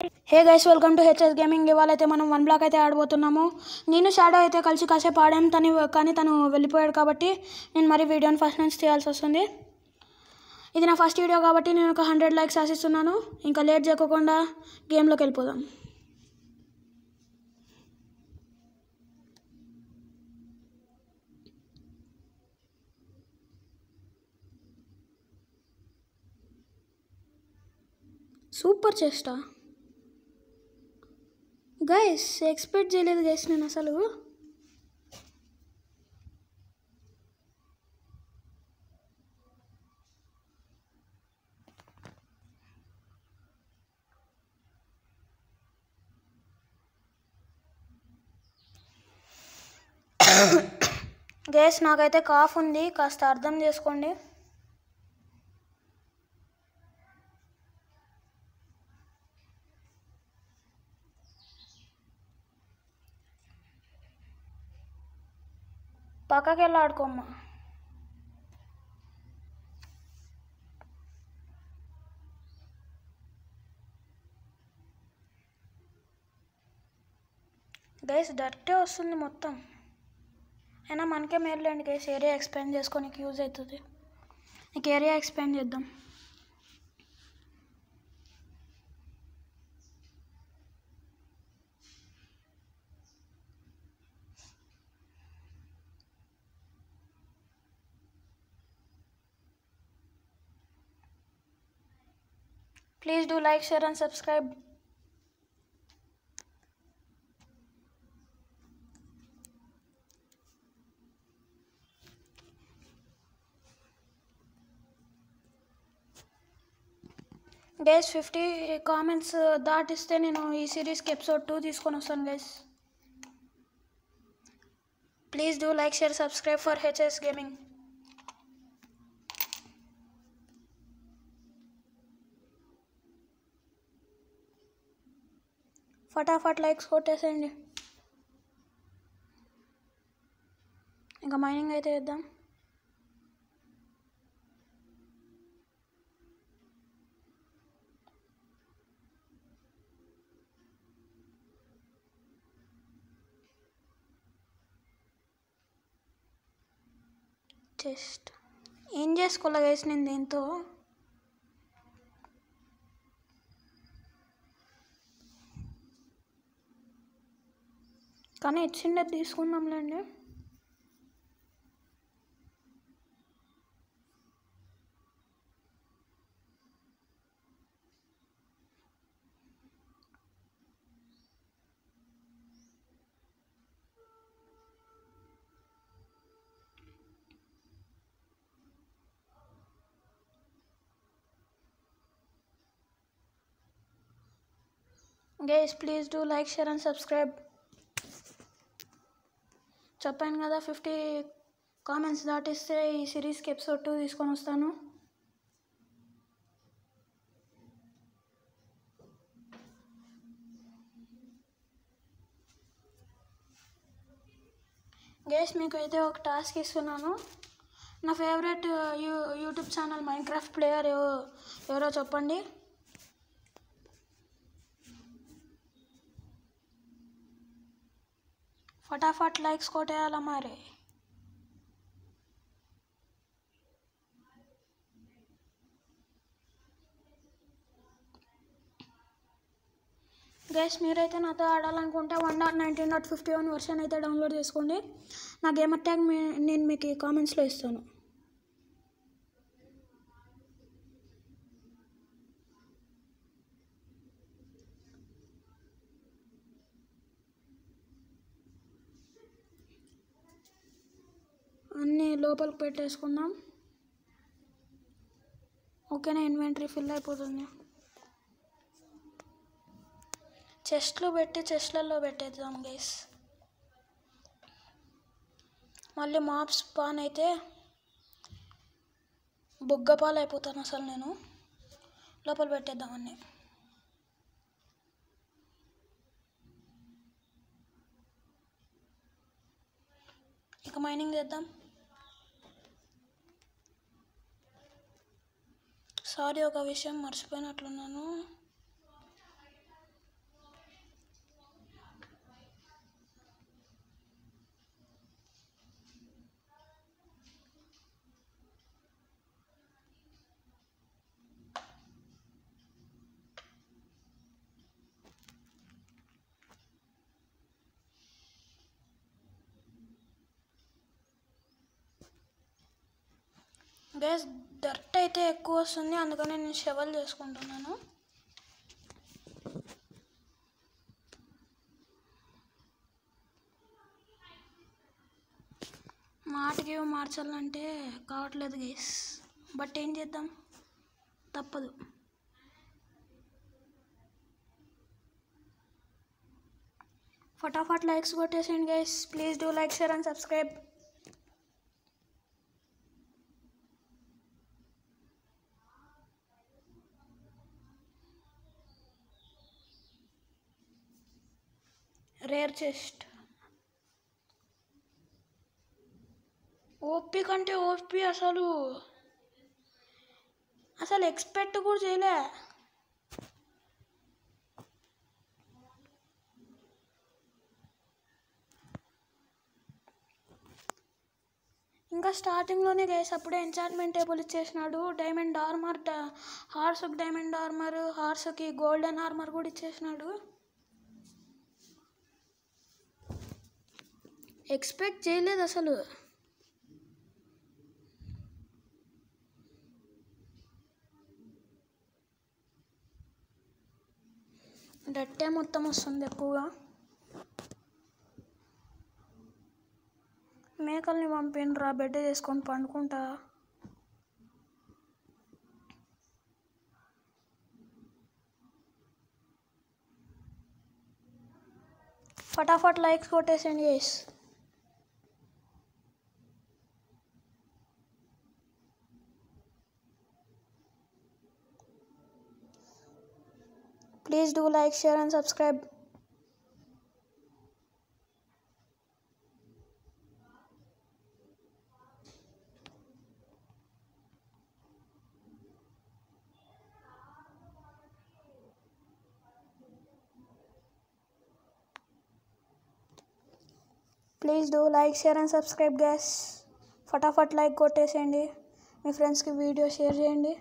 Hey guys, welcome to HS gaming. ఇవాళ అయితే మనం 1 బ్లాక్ అయితే ఆడబోతున్నాము. నేను షాడో అయితే కలిసి కాసేపు ఆడాం, కానీ తను వెళ్ళిపోయాడు కాబట్టి నేను మరి వీడియోని ఫస్ట్ నుంచి తీయాల్సి వస్తుంది. ఇది నా ఫస్ట్ వీడియో కాబట్టి నేను ఒక 100 లైక్స్ ఆశిస్తున్నాను. ఇంకా లేట్ చేయకుండా గేమ్లోకి వెళ్ళిపోదాం. సూపర్ చేస్తా గైస్, ఎక్స్పెక్ట్ చేయలేదు గైస్ నేను అసలు. గైస్, నాకైతే కాఫ్ ఉంది, కాస్త అర్థం చేసుకోండి. పక్కకి వెళ్ళి ఆడుకోమ్మా. గైస్, డైరెక్టే వస్తుంది మొత్తం. అయినా మనకే మేలులేండి గైస్, ఏరియా ఎక్స్పాండ్ చేసుకోనికి యూజ్ అవుతుంది. నీకు ఏరియా ఎక్స్పాండ్ చేద్దాం. Please do like, share and subscribe. Guys, 50 comments దాటిస్తే నేను ఈ సిరీస్కి ఎపిసోడ్ 2 తీసుకొని వస్తాను guys. Please do like, share, subscribe for HS gaming. ఫటాఫట్ లైక్స్ కొట్టేసేయండి. ఇంకా మైనింగ్ అయితే వేద్దాం. జస్ట్ ఏం చేసుకోలే గైస్ నేను దీంతో. కానీ ఇచ్చిండే తీసుకుందాంలేండి. Guys, please do like, share and subscribe. చెప్పాను కదా, 50 కామెంట్స్ దాటిస్తే ఈ సిరీస్కి ఎపిసోడ్ 2 తీసుకొని వస్తాను. గైస్, మీకు అయితే ఒక టాస్క్ ఇస్తున్నాను. నా favourite YouTube channel Minecraft player ఎవరో చెప్పండి. ఫటాఫట్ లైక్స్ కొట్టేయాల మరి. గైస్, మీరైతే నాతో ఆడాలనుకుంటే 1.19.51 వర్షన్ అయితే డౌన్లోడ్ చేసుకోండి. నా గేమర్ ట్యాగ్ నేను మీకు ఈ కామెంట్స్లో ఇస్తాను. అన్నీ లోపలికి పెట్టేసుకుందాం. ఓకేనా, ఇన్వెంటరీ ఫిల్ అయిపోతుంది. చెస్ట్లు పెట్టి చెస్ట్లలో పెట్టేద్దాం గైస్. మళ్ళీ మాప్స్ పాన్ అయితే బుగ్గపాలు అయిపోతాను అసలు నేను. లోపల పెట్టేద్దాం అన్నీ. ఇక మైనింగ్ చేద్దాం. సారీ, ఒక విషయం మర్చిపోయినట్లున్నాను. గైస్ డర్ట్ అయితే ఎక్కువ వస్తుంది, అందుకని నేను షవల్ చేసుకుంటున్నాను. మాటికి మార్చాలంటే కావట్లేదు గైస్, బట్ ఏం చేద్దాం, తప్పదు. फटाफट लाइक्स కొట్టేసేయండి guys. Please do like, share and subscribe. Rare chest OP కంటే ఓపీ, అసలు ఎక్స్పెక్ట్ కూడా చేయలే. ఇంకా స్టార్టింగ్లోనే గైస్ అప్పుడే ఎంచాంట్మెంట్ టేబుల్ ఇచ్చేసినాడు. డైమండ్ ఆర్మర్, హార్స్కి డైమండ్ ఆర్మర్, హార్స్కి గోల్డెన్ ఆర్మర్ కూడా ఇచ్చేసినాడు. ఎక్స్పెక్ట్ చేయలేదు అసలు. డట్టే మొత్తం వస్తుంది ఎక్కువగా. మేకల్ని పంపినరా, బెడ్ చేసుకొని పండుకుంటా. ఫటాఫట్ లైక్స్ కొట్టేసేయండి guys. Please do like, share and subscribe. Please do like, share and subscribe guys. ఫటాఫట్ లైక్ కొట్టేసేయండి, మీ ఫ్రెండ్స్కి వీడియో షేర్ చేయండి,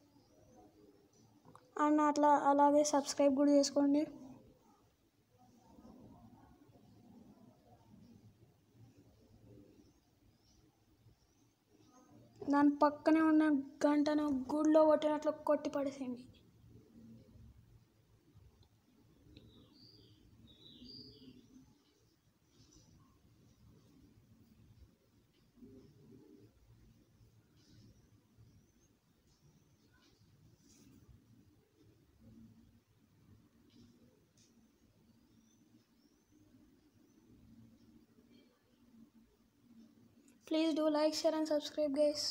అండ్ అలాగే సబ్స్క్రైబ్ కూడా చేసుకోండి. దాని పక్కనే ఉన్న గంటను గుడిలో కొట్టినట్లు కొట్టి పడేసేయండి. Please do like, share and subscribe guys.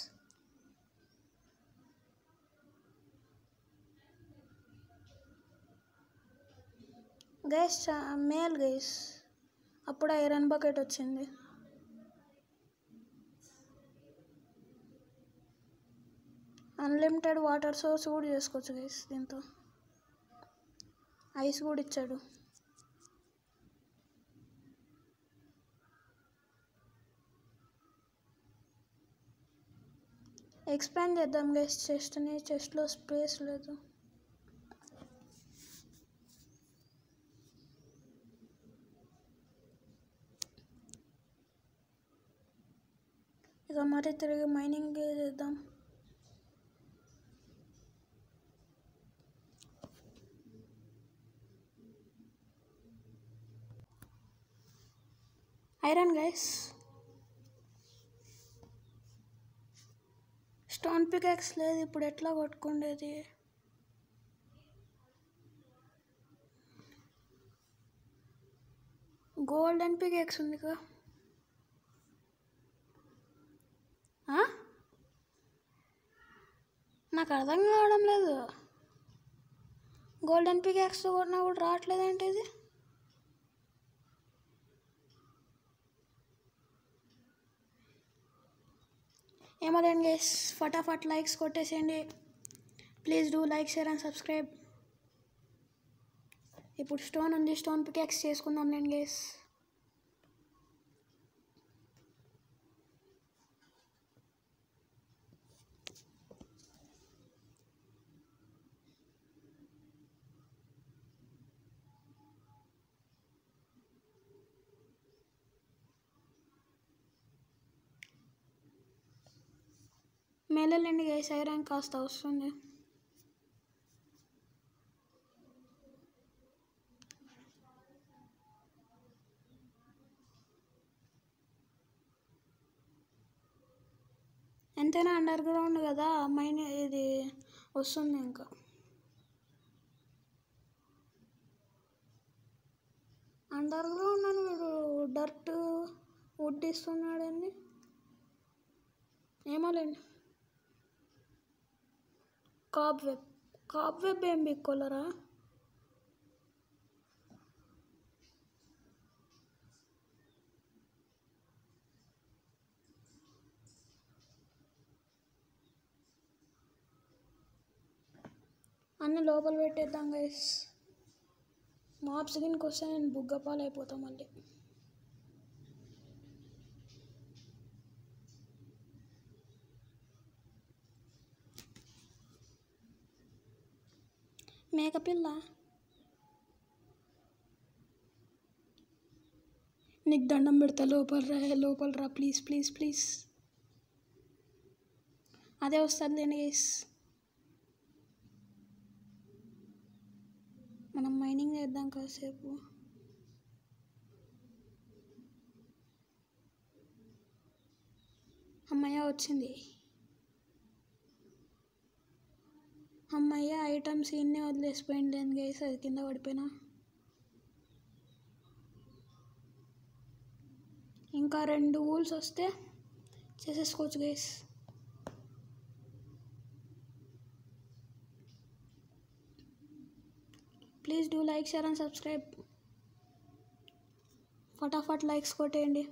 Guys మేల్ గైస్, అప్పుడు ఐరన్ బకెట్ వచ్చింది. అన్లిమిటెడ్ వాటర్ సోర్స్ కూడా చేసుకోవచ్చు గైస్ దీంతో. ఐస్ కూడా ఇచ్చాడు. ఎక్స్పాండ్ చేద్దాం గైస్ చెస్ట్ని. చెస్ట్లో స్పేస్ లేదు. ఇక మరి తిరిగి మైనింగ్ చేద్దాం. ఐరన్ గైస్, స్టోన్ పికాక్స్ లేదు, ఇప్పుడు ఎట్లా కొట్టుకుండేది? గోల్డెన్ పికాక్స్ ఉందిగా. నాకు అర్థం కావడం లేదు, గోల్డెన్ పికాక్స్తో కొట్టినా కూడా రావట్లేదంటే ఇది. ఏమోలేండి గైస్, ఫటాఫట్ లైక్స్ కొట్టేసేయండి. Please do like, share and subscribe. ఇప్పుడు స్టోన్ ఉంది, స్టోన్ పికాక్స్ చేసుకుందాం నేను గైస్. మేలేండి గైస్, ఐరన్ కాస్త వస్తుంది. ఎంతైనా అండర్ గ్రౌండ్ కదా, మైన్ ఇది వస్తుంది. ఇంకా అండర్ గ్రౌండ్ అని వీడు డర్ట్ వుడ్ ఇస్తున్నాడండి. ఏమోలేండి. కాప్ వెబ్ ఏం బిక్కోలరా? అన్నీ లోపల పెట్టేద్దాం గైస్. మాప్స్ గిన్కి వస్తే నేను బుగ్గపాలు అయిపోతాం మళ్ళీ. మేకపిల్ల, నీకు దండం పెడతా, లోపల రా ప్లీజ్ ప్లీజ్ ప్లీజ్. అదే వస్తుంది లేండి గైస్. మనం మైనింగ్ చేద్దాం కాసేపు. అమ్మయ్య వచ్చింది. అమ్మయ్య ఐటమ్స్ ఇన్నే వదిలేసిపోయింది లేని గైస్, అది కింద పడిపోయినా. ఇంకా 2 వూల్స్ వస్తే చేసేసుకోవచ్చు guys. Please do like, share and subscribe. ఫటాఫట్ లైక్స్ కొట్టేయండి.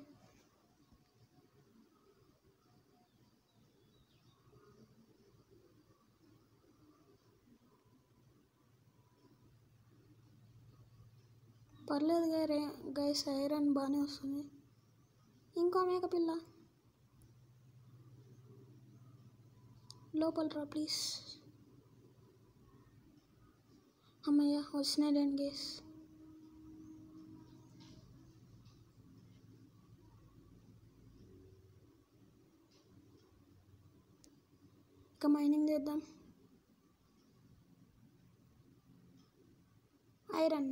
పర్లేదు గైస్, ఐరన్ బాగానే వస్తుంది. ఇంకో మేకపిల్ల లోపల రా ప్లీజ్. అమ్మయ్య వచ్చినాయి లేండి గైస్. ఇక మైనింగ్ చేద్దాం. ఐరన్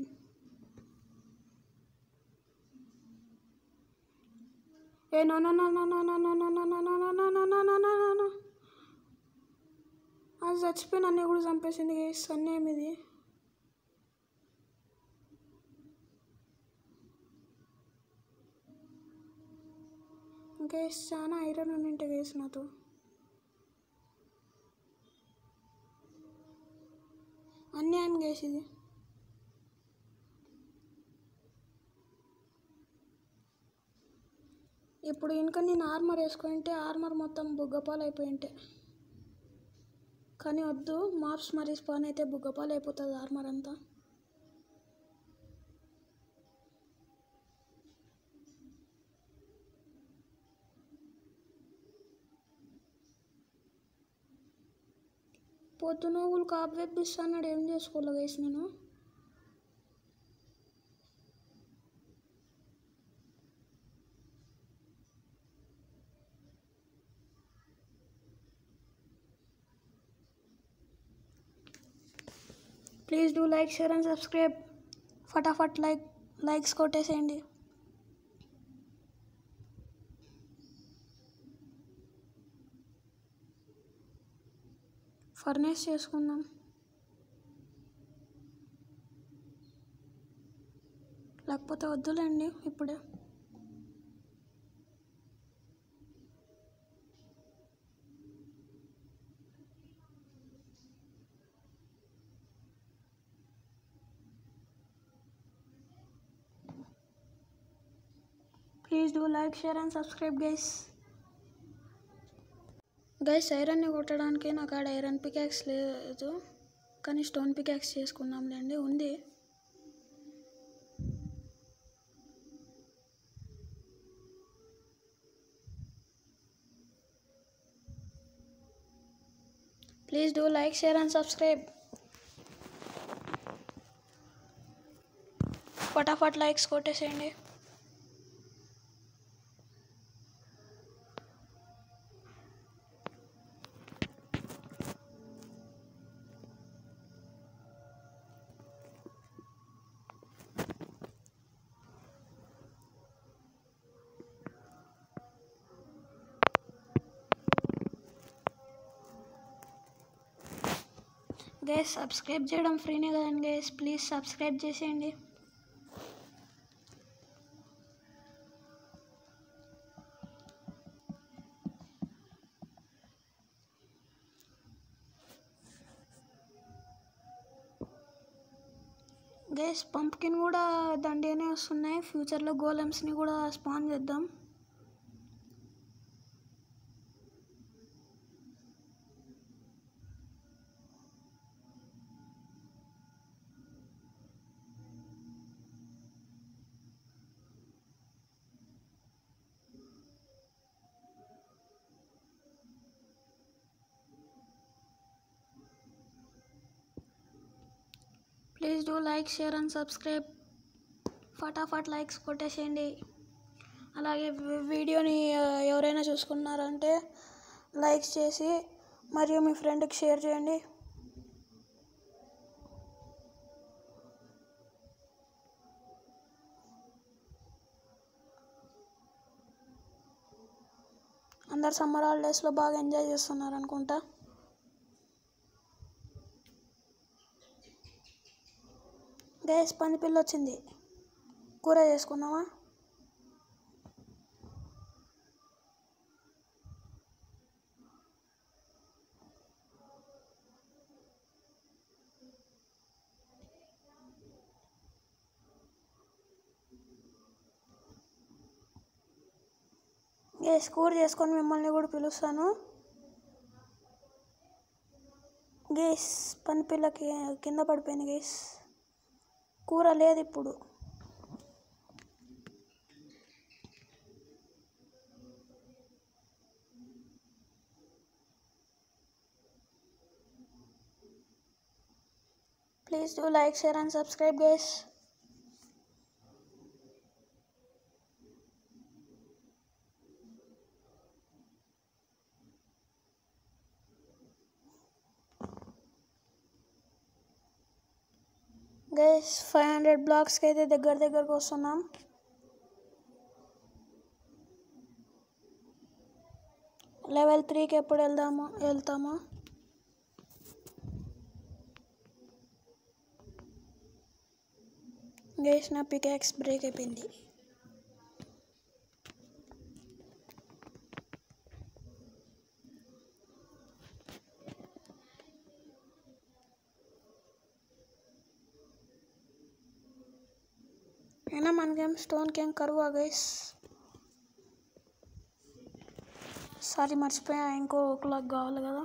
ఏ no no no no no no no no no no no no no no no no no no. అది చచ్చిపోయిన అన్నీ కూడా చంపేసింది గైస్. అన్నేం ఇది? గైస్ చాలా ఐరన్ ఉంటే గైస్ నాతో. అన్యాయం గైస్ ఇది. ఇప్పుడు ఇంకా నేను ఆర్మర్ వేసుకుంటే ఆర్మర్ మొత్తం బుగ్గపాలు అయిపోయి ఉంటే, కానీ వద్దు, మాప్స్ మరి స్పాన్ అయితే బుగ్గపాలు అయిపోతుంది ఆర్మర్ అంతా. పొద్దునోగులు కాపు వెప్పిస్తాడు, ఏం చేసుకోవాలి గైస్ నేను? Please do like, share and subscribe. ఫటాఫట్ లైక్స్ కొట్టేసేయండి. ఫర్నేస్ చేసుకుందాం. లేకపోతే వద్దులేండి ఇప్పుడే. Please do like, share and subscribe guys. Guys ఐరన్ని కొట్టడానికి నాకు ఆడ ఐరన్ పికాక్స్ లేదు, కానీ స్టోన్ పికాక్స్ చేసుకుందాంలేండి, ఉంది. Please do like, share and subscribe. ఫటాఫట్ లైక్స్ కొట్టేసేయండి. గైస్ సబ్స్క్రైబ్ చేయడం ఫ్రీనే కదండి గైస్, ప్లీజ్ సబ్స్క్రైబ్ చేసేయండి. గైస్ పంప్కిన్ కూడా దండిగానే వస్తున్నాయి. ఫ్యూచర్లో గోలెమ్స్ని కూడా స్పాన్ చేద్దాం. Please do like, share and subscribe. ఫటాఫట్ లైక్స్ కొట్టేసేయండి. అలాగే వీడియోని ఎవరైనా చూసుకున్నారంటే లైక్స్ చేసి మరియు మీ ఫ్రెండ్కి షేర్ చేయండి. అందరు సమ్మర్ హాలిడేస్లో బాగా ఎంజాయ్ చేస్తున్నారు అనుకుంటా. గైస్ పందిపిల్ల వచ్చింది, కూర చేసుకుందామా? గైస్ కూర చేసుకొని మిమ్మల్ని కూడా పిలుస్తాను. గైస్ పందిపిల్లకి కింద పడిపోయింది గైస్, కూర లేదు ఇప్పుడు. Please do like, share and subscribe guys. Guys 500 బ్లాక్స్కి అయితే దగ్గరకు వస్తున్నాం. లెవెల్ 3కి ఎప్పుడు వెళ్తామో. గైస్ నా పికాక్స్ బ్రేక్ అయిపోయింది. అయినా మనకేం స్టోన్కి ఏం కరువా గైస్? సారీ మర్చిపోయా, ఇంకో క్లాక్ కావాలి కదా.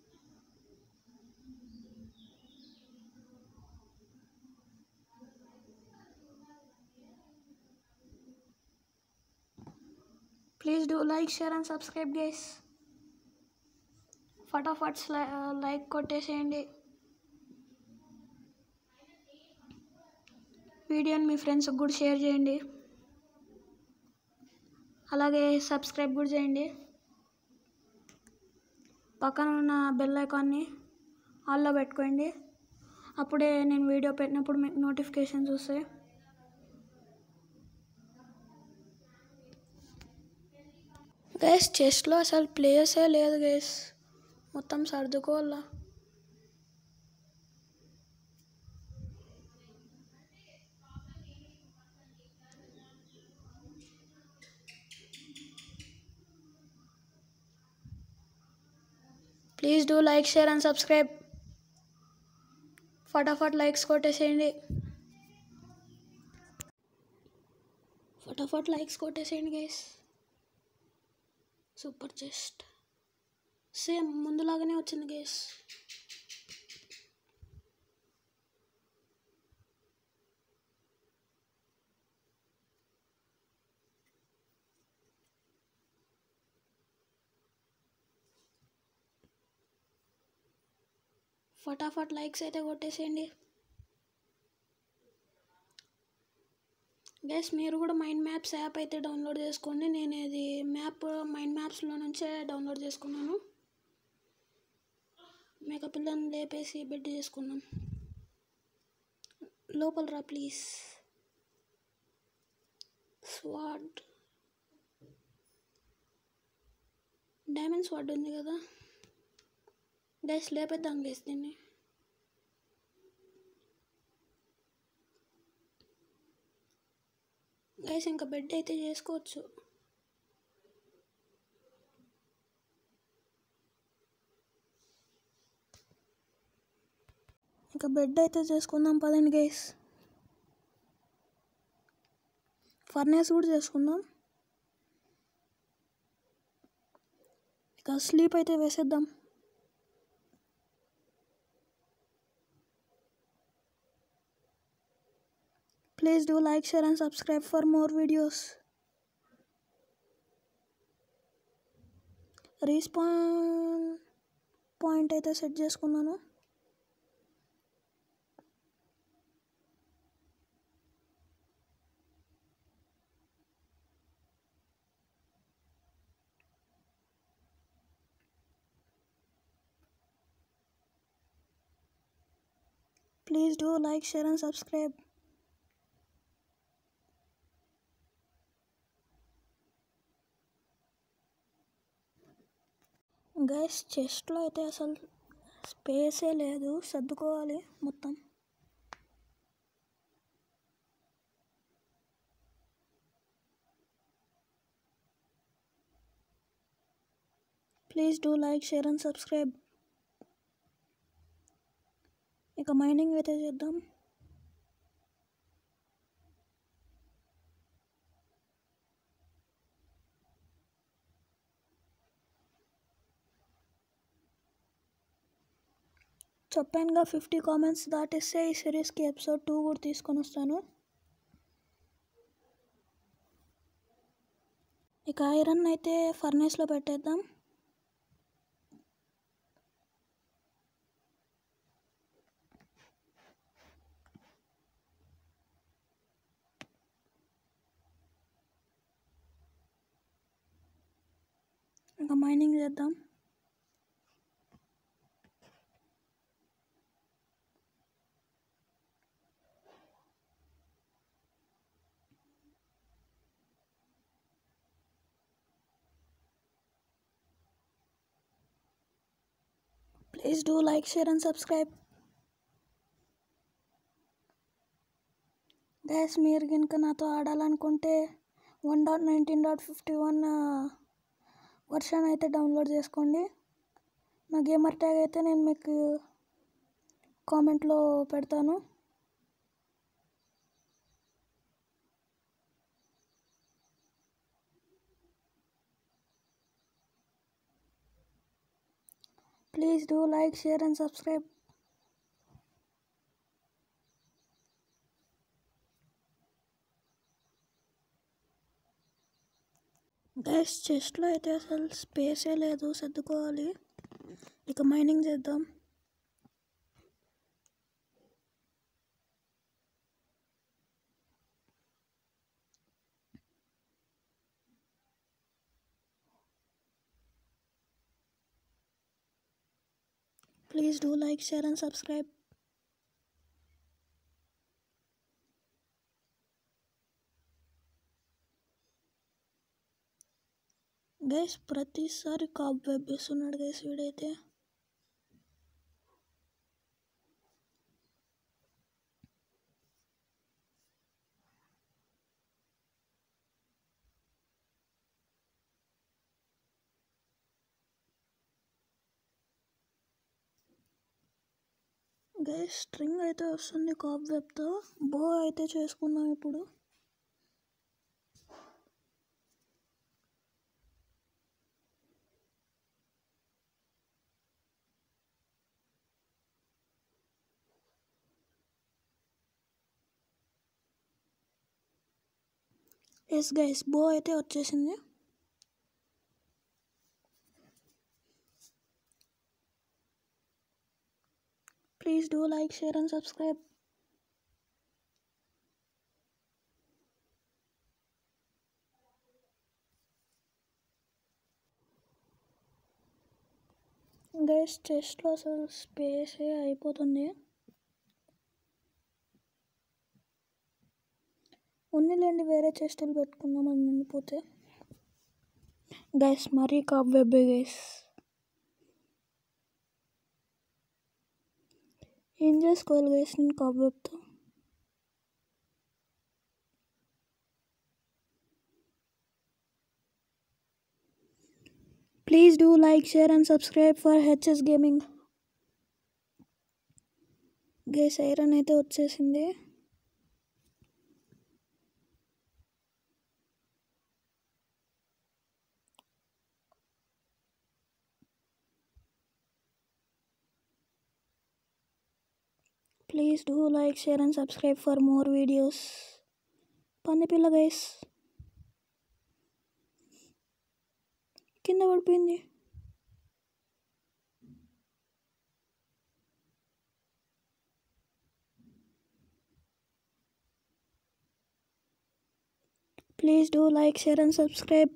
Please do like, share and subscribe guys. ఫటాఫట్ లైక్ కొట్టేసేయండి. వీడియోని మీ ఫ్రెండ్స్కి కూడా షేర్ చేయండి. అలాగే సబ్స్క్రైబ్ కూడా చేయండి. పక్కన ఉన్న బెల్ ఐకాన్ని ఆల్లో పెట్టుకోండి, అప్పుడే నేను వీడియో పెట్టినప్పుడు మీకు నోటిఫికేషన్స్ వస్తాయి. గైస్ చెస్ట్లో అసలు ప్లేయర్సే లేదు గైస్, మొత్తం సర్దుకోవాలా. Please do like, share and subscribe. ఫటాఫట్ లైక్స్ కొట్టేసేయండి. ఫటాఫట్ లైక్స్ కొట్టేసేయండి గైస్. సూపర్ చెస్ట్ సేమ్ ముందులాగానే వచ్చింది గైస్. ఫటాఫట్ లైక్స్ అయితే కొట్టేసేయండి గైస్. మీరు కూడా మైండ్ మ్యాప్స్ యాప్ అయితే డౌన్లోడ్ చేసుకోండి. నేను ఇది మైండ్ మ్యాప్స్లో నుంచే డౌన్లోడ్ చేసుకున్నాను. మేకపిల్లని లేపేసి బెడ్ చేసుకున్నాం. లోపల రా ప్లీజ్. స్వాడ్ డైమండ్ స్వాడ్ ఉంది కదా గైస్, లేపేద్దాం గైస్ దీన్ని. గైస్ ఇంకా బెడ్ అయితే చేసుకోవచ్చు. ఇంకా బెడ్ అయితే చేసుకుందాం పదండి గైస్. ఫర్నేస్ కూడా చేసుకుందాం. ఇక స్లీప్ అయితే వేసేద్దాం. Please do like, share and subscribe for more videos. Respawn point అయితే సెట్ చేసుకున్నాను. Please do like, share and subscribe. Guys చెస్ట్లో అయితే అసలు స్పేసే లేదు, సర్దుకోవాలి మొత్తం. Please do like, share and subscribe. ఇక మైనింగ్ అయితే చేద్దాం. చెప్పానుగా 50 కామెంట్స్ దాటిస్తే ఈ సిరీస్కి ఎపిసోడ్ 2 కూడా తీసుకొని వస్తాను. ఇక ఐరన్ అయితే ఫర్నేస్లో పెట్టేద్దాం. ఇంకా మైనింగ్ చేద్దాం. Please do like, share and subscribe. Guys మీరు కనుక నాతో ఆడాలనుకుంటే 1.19.51 వర్షన్ అయితే డౌన్లోడ్ చేసుకోండి. నా గేమర్ ట్యాగ్ అయితే నేను మీకు కామెంట్లో పెడతాను. Please do like, share and subscribe. Guys చెస్ట్లో అయితే అసలు స్పేసే లేదు, సర్దుకోవాలి. ఇక మైనింగ్ చేద్దాం. Please do like, share and subscribe. Guys ప్రతిసారి కాప్ వెబ్ వేస్తున్నాడు గైస్ వీడైతే. గైస్ స్ట్రింగ్ అయితే వస్తుంది కాప్ వెబ్తో. బో అయితే చేసుకుందాం ఇప్పుడు. ఎస్ గైస్ బో అయితే వచ్చేసింది. Please do like, share and subscribe. Guys చెస్ట్లో అసలు స్పేసే అయిపోతుంది. ఉన్నిలేండి వేరే చెస్టులు పెట్టుకుందాం అని నిండిపోతే. గైస్ మరీ కాప్ వెబ్బే గైస్. ఏం చేసుకోవాలి గైస్ నేను కాప్ వెబ్తో. Please do like share and subscribe for HS gaming. Guys iron అయితే వచ్చేసింది. Please do like share and subscribe for more videos. పందిపిల్ల గైస్ కింద పడిపోయింది. Please do like share and subscribe.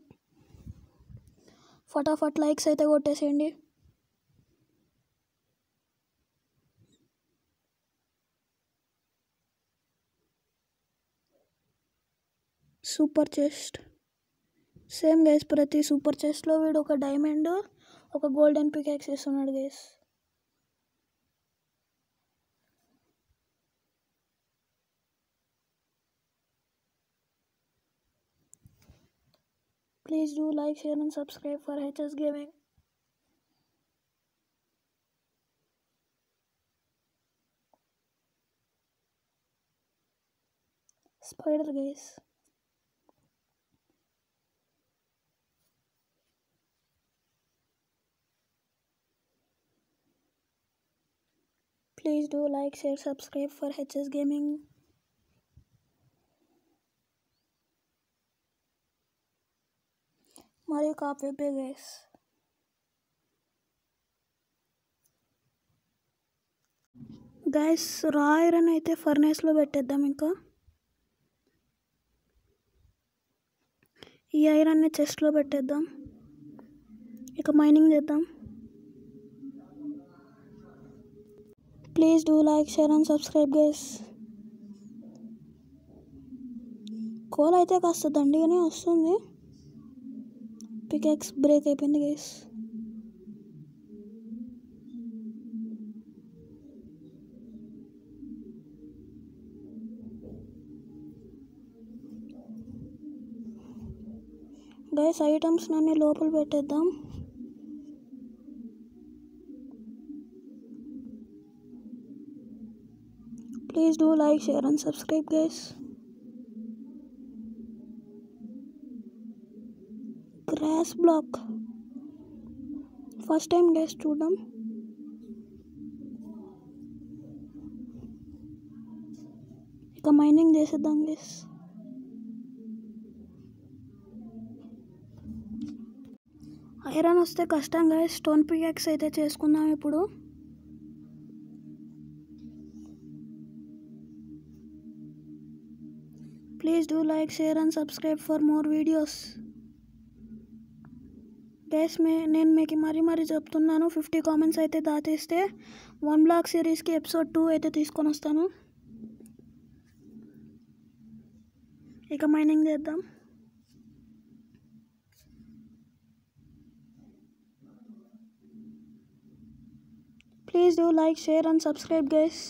ఫటాఫట్ లైక్స్ అయితే కొట్టేసేయండి. సూపర్ చెస్ట్ సేమ్ గైస్, ప్రతి super చెస్ట్లో వీడు ఒక డైమండ్ ఒక గోల్డెన్ పికాక్స్ ఇస్తున్నాడు guys. Please do like, share and subscribe for HS Gaming. Spider guys. Please do like, share, subscribe for HS Gaming. Mario Kart Web guys. Guys raw iron అయితే ఫర్నేస్లో పెట్టేద్దాం. ఇంకా ఈ ఐరన్ని చెస్ట్లో పెట్టేద్దాం. ఇక మైనింగ్ చేద్దాం. Please do like share and subscribe guys. Coal అయితే కాస్త దండిగానే వస్తుంది. పికాక్స్ బ్రేక్ అయిపోయింది గైస్. గైస్ ఐటమ్స్ అన్నీ లోపల పెట్టేద్దాం. Please do like share and subscribe guys. Grass block first time guys చూద్దాం. ఇక మైనింగ్ చేసేద్దాం గైస్. ఐరన్ వస్తే కష్టం గైస్. స్టోన్ పికాక్స్ అయితే చేసుకుందాం ఇప్పుడు. Please do like share and subscribe for more videos. Guys నేను మీకు మరీ చెప్తున్నాను, 50 కామెంట్స్ అయితే దాటేస్తే 1 బ్లాక్ సిరీస్కి ఎపిసోడ్ 2 అయితే తీసుకొని వస్తాను. ఇక మైనింగ్ చేద్దాం. Please do like share and subscribe guys.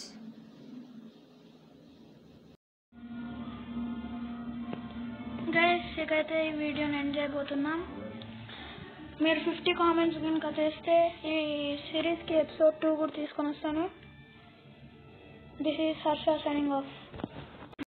Guys ఇకైతే ఈ వీడియోని ఎండ్ చేయబోతున్నాం. మీరు 50 కామెంట్స్ కనుక చేస్తే ఈ సిరీస్కి ఎపిసోడ్ 2 కూడా తీసుకొని వస్తాను. This is Harsha signing of.